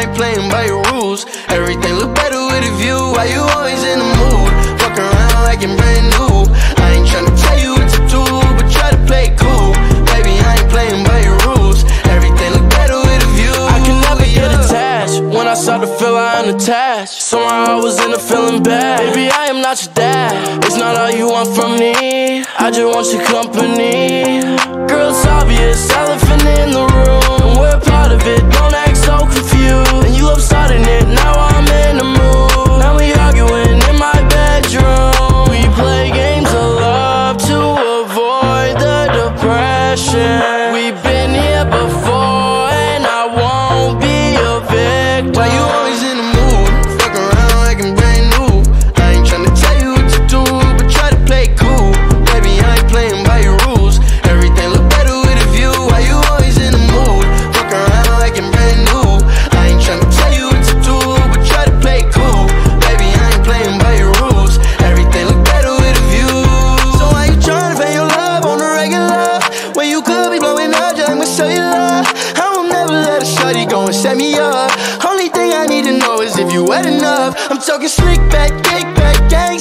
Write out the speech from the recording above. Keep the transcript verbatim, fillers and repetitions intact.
ain't playing by your rules. Everything look better with a view. Why you always in the mood? Fuck around like you're brand new. I ain't tryna tell you what to do, but try to play it cool. Baby, I ain't playing by your rules. Everything look better with a view. I can never get attached. When I start to feel I am attached, somehow I was in a feeling bad. Baby, I am not your dad. It's not all you want from me. I just want your company. Girl, it's obvious, elephant in the room. We're part of it, don't act so confused. And you love starting it, now I'm in the mood. Now we arguing in my bedroom. We play games of love to avoid the depression. We've been here before and I won't be a victim. Why you always in the mood? Fuck around like I'm brand new. I ain't tryna tell you what to do, but try to play it cool. Baby, I ain't playing by your rules. Everything look better with a view. Why you always in the mood? Fuck around like I'm brand new. I ain't tryna tell you what to do, but try to play it cool. Baby, I ain't playing by your rules. Everything look better with a view. So why you tryna pay your love on the regular when you could be blowing up just like my cellular? I will never let a shorty go and set me up. Only thing I need to know is if you wet enough. I'm talking slick back, kick back, gang